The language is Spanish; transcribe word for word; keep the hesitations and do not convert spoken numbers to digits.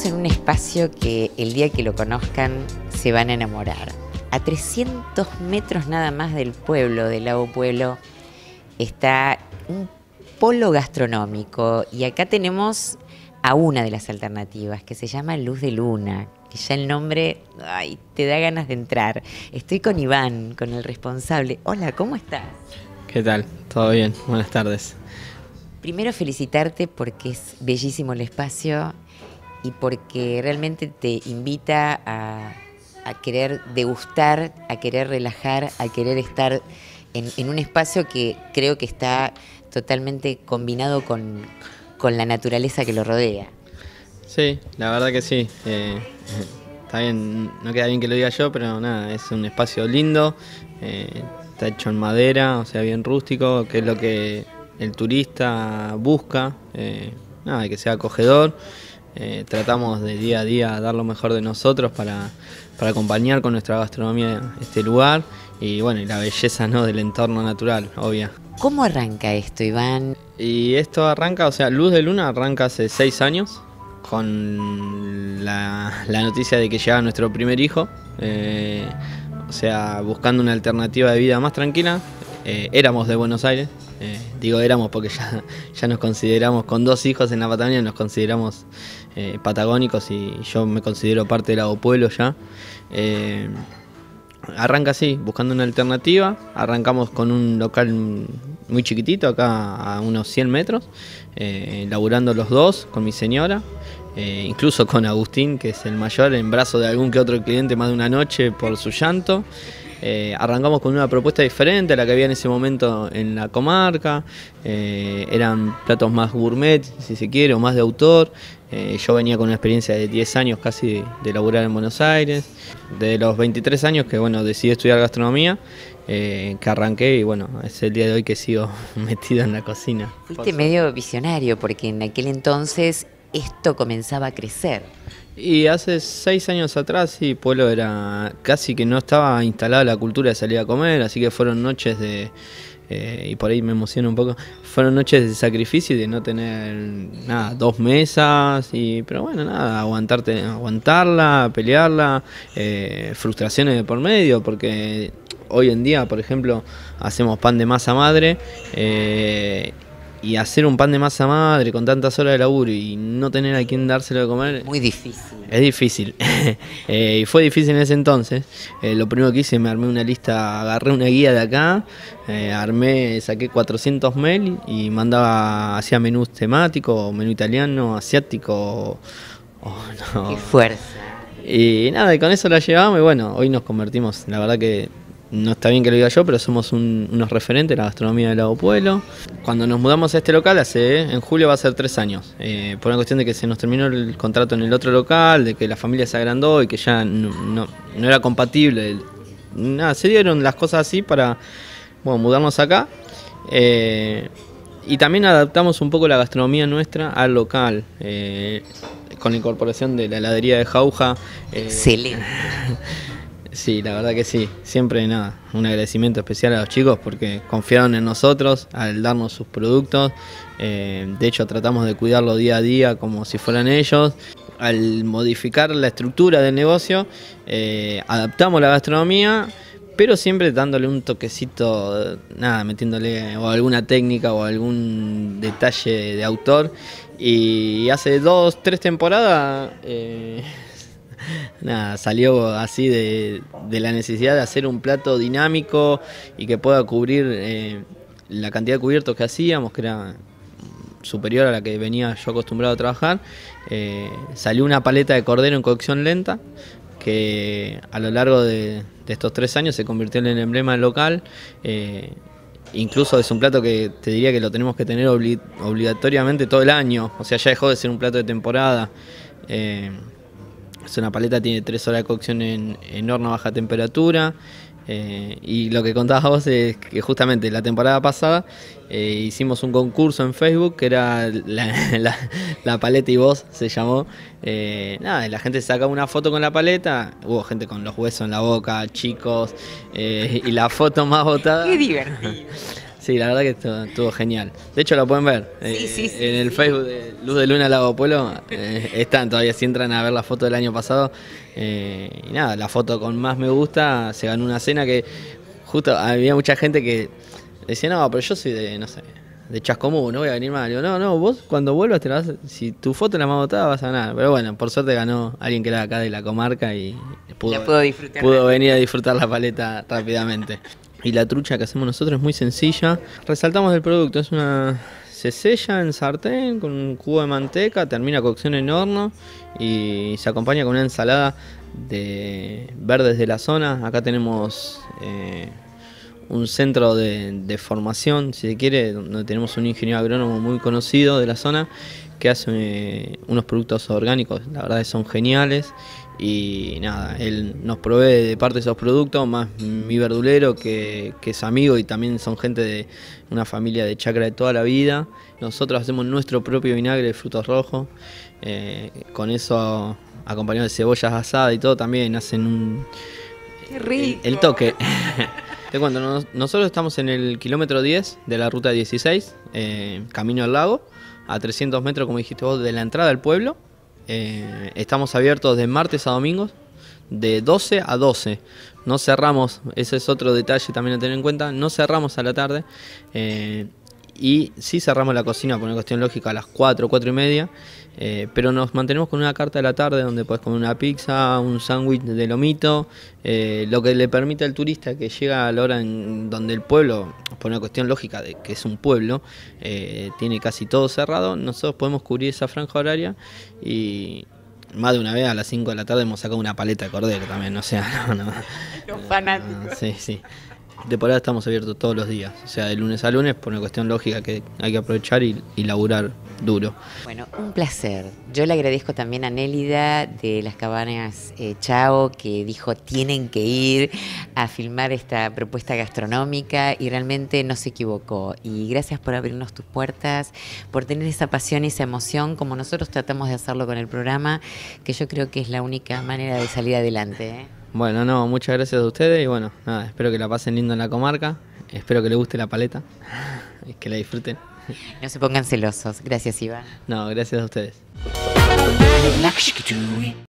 en un espacio que el día que lo conozcan se van a enamorar. A trescientos metros nada más del pueblo, del Lago Puelo, está un polo gastronómico y acá tenemos a una de las alternativas que se llama Luz de Luna, que ya el nombre, ay, te da ganas de entrar. Estoy con Iván, con el responsable. Hola, ¿cómo estás? ¿Qué tal? ¿Todo bien? Buenas tardes. Primero felicitarte porque es bellísimo el espacio y porque realmente te invita a, a querer degustar, a querer relajar, a querer estar en, en un espacio que creo que está totalmente combinado con, con la naturaleza que lo rodea. Sí, la verdad que sí. Eh, está bien, no queda bien que lo diga yo, pero nada, es un espacio lindo, eh, está hecho en madera, o sea, bien rústico, que es lo que el turista busca, eh, nada, que sea acogedor. Eh, tratamos de día a día dar lo mejor de nosotros para, para acompañar con nuestra gastronomía este lugar y bueno, y la belleza, ¿no?, del entorno natural, obvia. ¿Cómo arranca esto, Iván? Y esto arranca, o sea, Luz de Luna arranca hace seis años con la, la noticia de que llegaba nuestro primer hijo, eh, o sea, buscando una alternativa de vida más tranquila. Eh, éramos de Buenos Aires, eh, digo éramos porque ya, ya nos consideramos, con dos hijos en la Patagonia, nos consideramos eh, patagónicos y yo me considero parte del Lago Puelo ya. Eh, arranca así, buscando una alternativa. Arrancamos con un local muy chiquitito, acá a unos cien metros, eh, laburando los dos con mi señora. Eh, incluso con Agustín, que es el mayor, en brazos de algún que otro cliente más de una noche por su llanto. Eh, arrancamos con una propuesta diferente a la que había en ese momento en la comarca. Eh, eran platos más gourmet, si se quiere, o más de autor. Eh, yo venía con una experiencia de diez años casi de, de laburar en Buenos Aires. De los veintitrés años que bueno, decidí estudiar gastronomía, eh, que arranqué y bueno, es el día de hoy que sigo metido en la cocina. Fuiste medio visionario porque en aquel entonces esto comenzaba a crecer. Y hace seis años atrás, sí, Pueblo era casi que no estaba instalada la cultura de salir a comer, así que fueron noches de, eh, y por ahí me emociona un poco, fueron noches de sacrificio y de no tener nada, dos mesas, y pero bueno, nada, aguantarte, aguantarla, pelearla, eh, frustraciones de por medio, porque hoy en día, por ejemplo, hacemos pan de masa madre, eh, y hacer un pan de masa madre con tantas horas de laburo y no tener a quien dárselo de comer... Muy difícil. Es difícil. eh, y fue difícil en ese entonces. Eh, lo primero que hice, me armé una lista, agarré una guía de acá, eh, armé, saqué cuatrocientos mail y mandaba, hacía menús temáticos, menú italiano, asiático... Oh, no. ¡Qué fuerza! Y nada, y con eso la llevamos y bueno, hoy nos convertimos, la verdad que... No está bien que lo diga yo, pero somos un, unos referentes de la gastronomía del Lago Puelo. Cuando nos mudamos a este local, hace en julio va a ser tres años, eh, por una cuestión de que se nos terminó el contrato en el otro local, de que la familia se agrandó y que ya no, no, no era compatible. Nada, se dieron las cosas así para bueno, mudarnos acá. Eh, y también adaptamos un poco la gastronomía nuestra al local, eh, con la incorporación de la heladería de Jauja. Eh, Excelente. Sí, la verdad que sí. Siempre nada, un agradecimiento especial a los chicos porque confiaron en nosotros al darnos sus productos. Eh, de hecho, tratamos de cuidarlo día a día como si fueran ellos. Al modificar la estructura del negocio, eh, adaptamos la gastronomía, pero siempre dándole un toquecito, nada, metiéndole o alguna técnica o algún detalle de autor. Y hace dos, tres temporadas... Eh, Nada, salió así de, de la necesidad de hacer un plato dinámico y que pueda cubrir eh, la cantidad de cubiertos que hacíamos, que era superior a la que venía yo acostumbrado a trabajar. Eh, salió una paleta de cordero en cocción lenta, que a lo largo de, de estos tres años se convirtió en el emblema del local. Eh, incluso es un plato que te diría que lo tenemos que tener obli obligatoriamente todo el año, o sea, ya dejó de ser un plato de temporada. Eh, Es una paleta, tiene tres horas de cocción en, en horno a baja temperatura. Eh, y lo que contabas vos es que justamente la temporada pasada eh, hicimos un concurso en Facebook que era la, la, la paleta y vos, se llamó. Eh, nada, la gente sacaba una foto con la paleta, hubo gente con los huesos en la boca, chicos, eh, y la foto más votada. ¡Qué divertido! Sí, la verdad que estuvo, estuvo genial. De hecho, lo pueden ver Sí, eh, sí, sí, en el sí. Facebook de Luz de Luna Lago Pueblo. Eh, están todavía, si entran a ver la foto del año pasado. Eh, y nada, la foto con más me gusta se ganó una cena que justo había mucha gente que decía, no, pero yo soy de, no sé, de Chascomú, no voy a venir más. Digo, no, no, vos cuando vuelvas te la vas, si tu foto es la más votada vas a ganar. Pero bueno, por suerte ganó alguien que era acá de la comarca y pudo, La puedo disfrutar. pudo venir a disfrutar la paleta rápidamente. Y la trucha que hacemos nosotros es muy sencilla. Resaltamos el producto, es una... Se sella en sartén con un cubo de manteca, termina cocción en horno y se acompaña con una ensalada de verdes de la zona. Acá tenemos eh, un centro de, de formación, si se quiere, donde tenemos un ingeniero agrónomo muy conocido de la zona que hace eh, unos productos orgánicos, la verdad que son geniales. Y nada, él nos provee de parte de esos productos, más mi verdulero que, que es amigo y también son gente de una familia de chacra de toda la vida. Nosotros hacemos nuestro propio vinagre de frutos rojos, eh, con eso acompañado de cebollas asadas y todo, también hacen un... ¡Qué rico! El, el toque. Te cuento, nos, nosotros estamos en el kilómetro diez de la ruta dieciséis, eh, camino al lago, a trescientos metros, como dijiste vos, de la entrada al pueblo. Eh, estamos abiertos de martes a domingos, de doce a doce. No cerramos, ese es otro detalle también a tener en cuenta, no cerramos a la tarde. Eh, y sí cerramos la cocina por una cuestión lógica a las cuatro, cuatro y media. Eh, pero nos mantenemos con una carta de la tarde donde puedes comer una pizza, un sándwich de lomito, eh, lo que le permite al turista que llega a la hora en donde el pueblo, por una cuestión lógica de que es un pueblo, eh, tiene casi todo cerrado. Nosotros podemos cubrir esa franja horaria y más de una vez a las cinco de la tarde hemos sacado una paleta de cordero también, o sea, no, no. Los fanáticos. No, sí, sí. De por ahí estamos abiertos todos los días, o sea, de lunes a lunes, por una cuestión lógica que hay que aprovechar y, y laburar duro. Bueno, un placer. Yo le agradezco también a Nélida de las cabañas eh, Chao, que dijo tienen que ir a filmar esta propuesta gastronómica y realmente no se equivocó. Y gracias por abrirnos tus puertas, por tener esa pasión y esa emoción, como nosotros tratamos de hacerlo con el programa, que yo creo que es la única manera de salir adelante, ¿eh? Bueno, no, muchas gracias a ustedes y bueno, nada, espero que la pasen lindo en la comarca, espero que les guste la paleta, y que la disfruten. No se pongan celosos. Gracias, Iván. No, gracias a ustedes.